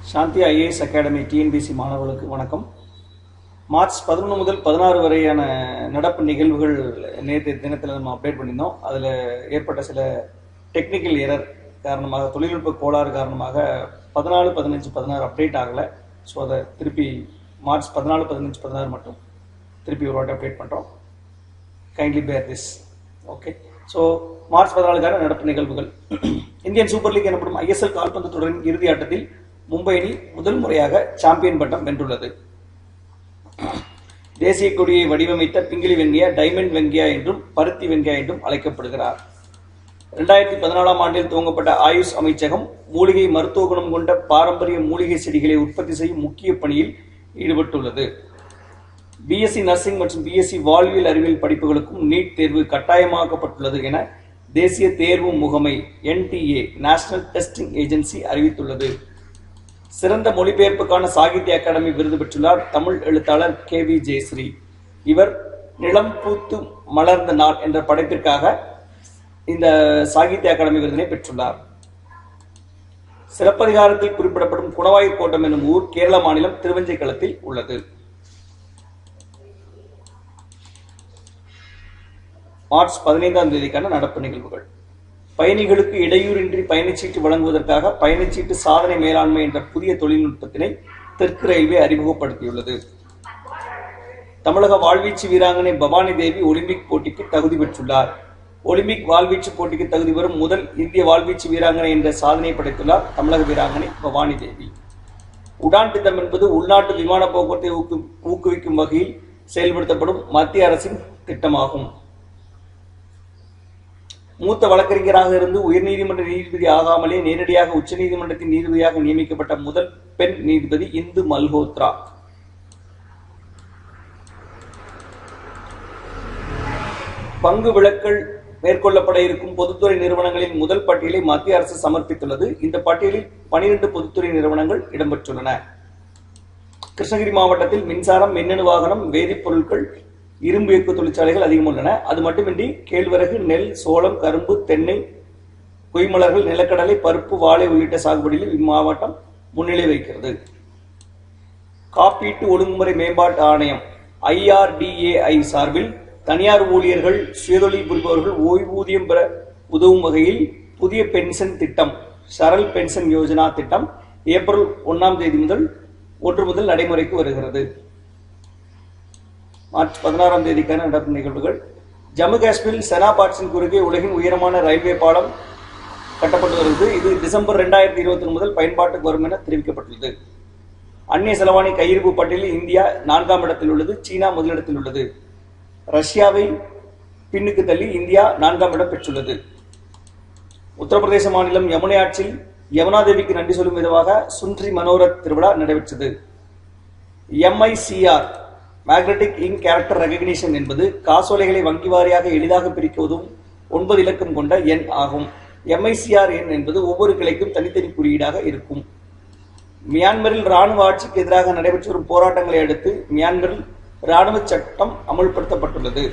Shanthi IAS Academy Tnpsc மாணவர்களுக்கு வணக்கம். March 11 முதல் 16 வரையான நடப்பு நிகழ்வுகள் நேற்றைய தினத்தில் நம்ம அப்டேட் பண்ணியிருந்தோம். அதில் ஏற்பட்ட சில டெக்னிக்கல் எரர் காரணமாக, தொழில்நுட்ப கோளாறு காரணமாக 14, 15, 16 அப்டேட் ஆகலை. ஸோ அதை திருப்பி மார்ச் 14, 15, 16 மட்டும் திருப்பி ஒரு வாட்டி அப்டேட் பண்ணுறோம். Kindly bear this. Okay. So March 14க்கான நடப்பு நிகழ்வுகள். இந்தியன் சூப்பர் லீக் எனப்படும் ISL கால்பந்து தொடரின் இறுதி ஆட்டத்தில் மும்பை அணி முதல் முறையாக சாம்பியன் பட்டம் வென்றுள்ளது. தேசிய கொடியை வடிவமைத்த பிங்கிலி வெங்கியா டைமண்ட் வெங்கியா என்றும் பருத்தி வெங்கியா என்றும் அழைக்கப்படுகிறார். 2014ஆம் ஆண்டில் துவங்கப்பட்ட ஆயுஷ் அமைச்சகம் மூலிகை மருத்துவ குணம் கொண்ட பாரம்பரிய மூலிகை செடிகளை உற்பத்தி செய்யும் முக்கிய பணியில் ஈடுபட்டுள்ளது. BSc நர்சிங் மற்றும் BSc வாழ்வியல் அறிவியல் படிப்புகளுக்கும் நீட் தேர்வு கட்டாயமாக்கப்பட்டுள்ளது என தேசிய தேர்வு முகமை NTA நேஷனல் டெஸ்டிங் ஏஜென்சி அறிவித்துள்ளது. சிறந்த மொழிபெயர்ப்புக்கான சாகித்ய அகாடமி விருது பெற்றுள்ளார் தமிழ் எழுத்தாளர் KV ஜெயஸ்ரீ. இவர் நிலம் பூத்து மலர்ந்த நாள் என்ற படைப்பிற்காக இந்த சாகித்ய அகாடமி விருதினை பெற்றுள்ளார். சிறப்பதிகாரத்தில் குறிப்பிடப்படும் குணவாயூர் கோட்டம் என்னும் ஊர் கேரள மாநிலம் திருவஞ்சைக்களத்தில் உள்ளது. மார்ச் 15ஆம் தேதிக்கான நடப்பு நிகழ்வுகள். பயணிகளுக்கு இடையூறின்றி பயணச்சீட்டு வழங்குவதற்காக பயணச்சீட்டு சாதனை மேலாண்மை என்ற புதிய தொழில்நுட்பத்தினை தெற்கு ரயில்வே அறிமுகப்படுத்தியுள்ளது. தமிழக வாழ்வீச்சு வீராங்கனை பவானி தேவி ஒலிம்பிக் போட்டிக்கு தகுதி பெற்றுள்ளார். ஒலிம்பிக் வாழ்வீச்சு போட்டிக்கு தகுதி பெறும் முதல் இந்திய வாழ்வீச்சு வீராங்கனை என்ற சாதனையை படைத்துள்ளார் தமிழக வீராங்கனை பவானி தேவி. உடான் திட்டம் என்பது உள்நாட்டு விமான போக்குவரத்தை ஊக்குவிக்கும் வகையில் செயல்படுத்தப்படும் மத்திய அரசின் திட்டமாகும். மூத்த வழக்கறிஞராக இருந்து உயர்நீதிமன்ற நீதிபதி ஆகாமலே நேரடியாக உச்சநீதிமன்றத்தின் நீதிபதியாக நியமிக்கப்பட்ட முதல் பெண் நீதிபதி இந்து மல்ஹோத்ரா. பங்கு விலக்கல் மேற்கொள்ளப்பட இருக்கும் பொதுத்துறை நிறுவனங்களின் முதல் பட்டியலை மத்திய அரசு சமர்ப்பித்துள்ளது. இந்த பட்டியலில் 12 பொதுத்துறை நிறுவனங்கள் இடம்பெற்றுள்ளன. கிருஷ்ணகிரி மாவட்டத்தில் மின்சாரம், மின்னணு வாகனம், வேதிப்பொருட்கள், இரும்பு எஃகு தொழிற்சாலைகள் அதிகம் உள்ளன. அது மட்டுமின்றி கேழ்வரகு, நெல், சோளம், கரும்பு, தென்னை, கொய்மலர்கள், நிலக்கடலை, பருப்பு, வாழை உள்ளிட்ட சாகுபடியில் இம்மாவட்டம் முன்னிலை வகிக்கிறது. காப்பீட்டு ஒழுங்குமுறை மேம்பாட்டு ஆணையம் IRDAI சார்பில் தனியார் ஊழியர்கள், சுயதொழில் புரிபவர்கள் ஓய்வூதியம் பெற உதவும் வகையில் புதிய பென்ஷன் திட்டம் சரல் பென்ஷன் யோஜனா திட்டம் ஏப்ரல் 1 முதல் நடைமுறைக்கு வருகிறது. மார்ச் 16ஆம் தேதிக்கான நடப்பு நிகழ்வுகள். ஜம்மு காஷ்மீரில் செனாபாட்ஸின் குறுக்கே உலகின் உயரமான ரயில்வே பாலம் கட்டப்பட்டு வருகிறது. இது டிசம்பர் 2021 முதல் பயன்பாட்டுக்கு வரும் என தெரிவிக்கப்பட்டுள்ளது. அந்நிய செலவாணி கையிருப்பு பட்டியலில் இந்தியா 4ஆம் இடத்தில் உள்ளது. சீனா முதலிடத்தில் உள்ளது. ரஷ்யாவை பின்னுக்கு தள்ளி இந்தியா 4ஆம் இடம் பெற்றுள்ளது. உத்தரப்பிரதேச மாநிலம் யமுனை ஆற்றில் யமுனாதேவிக்கு நன்றி சொல்லும் விதமாக சுன்றி மனோரத் திருவிழா நடைபெற்றது. MICR-magnetic ink character recognition என்பது காசோலைகளை வங்கி வாரியாக எளிதாக பிரிக்க உதவும் 9 இலக்கம் கொண்ட எண் ஆகும். MICR எண் என்பது ஒவ்வொரு கிளைக்கும் தனித்தனி குறியீடாக இருக்கும். மியான்மரில் ராணுவ ஆட்சிக்கு எதிராக நடைபெற்று வரும் போராட்டங்களை அடுத்து மியான்மரில் ராணுவ சட்டம் அமல்படுத்தப்பட்டுள்ளது.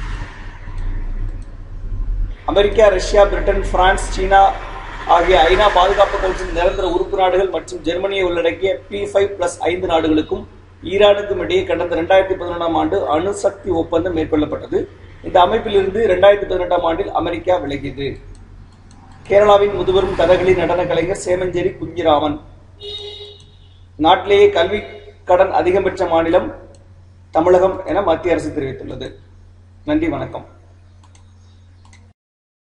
America, Russia, Britain, France, China ஆகிய ஐநா பாதுகாப்பு கவுன்சில் நிரந்தர உறுப்பு நாடுகள் மற்றும் ஜெர்மனியை உள்ளடக்கிய P5+5 நாடுகளுக்கும் ஈரானுக்கும் இடையே கடந்த 2011ஆம் ஆண்டு அணுசக்தி ஒப்பந்தம் மேற்கொள்ளப்பட்டது. இந்த அமைப்பில் இருந்து 2018ஆம் ஆண்டில் அமெரிக்கா விலகியது. கேரளாவின் முதுபெரும் கதகளி நடன கலைஞர் சேமஞ்சேரி குஞ்சிராமன். நாட்டிலேயே கல்வி கடன் அதிகம் பெற்ற மாநிலம் தமிழகம் என மத்திய அரசு தெரிவித்துள்ளது. நன்றி, வணக்கம்.